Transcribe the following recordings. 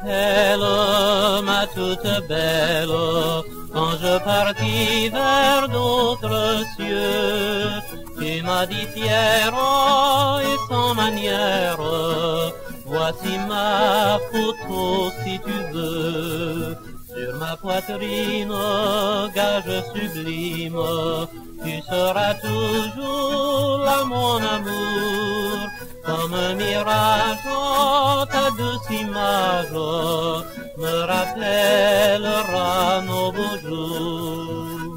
rappelles, ma toute belle, quand je partis vers d'autres cieux, tu m'as dit fière et sans manière, voici ma photo si tu veux. Sur ma poitrine, gage sublime, tu seras toujours là mon amour. Comme un mirage, ta douce image me rappellera nos beaux jours.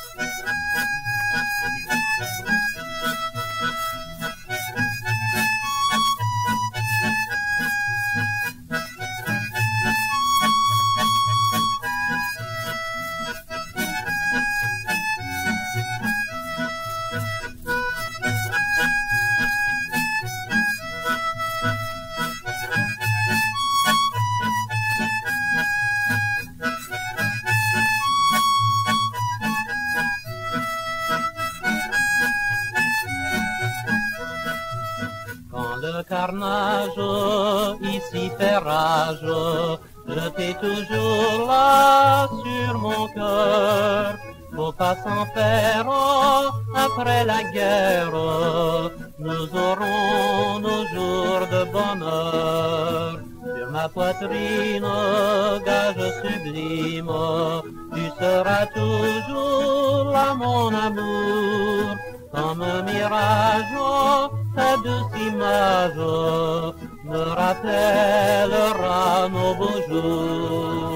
Le carnage ici fait rage, je t'ai toujours là sur mon cœur. Faut pas s'en faire, après la guerre, nous aurons nos jours de bonheur. Sur ma poitrine, gage sublime, tu seras toujours là mon amour. Comme un mirage, ta douce image me rappellera nos beaux jours.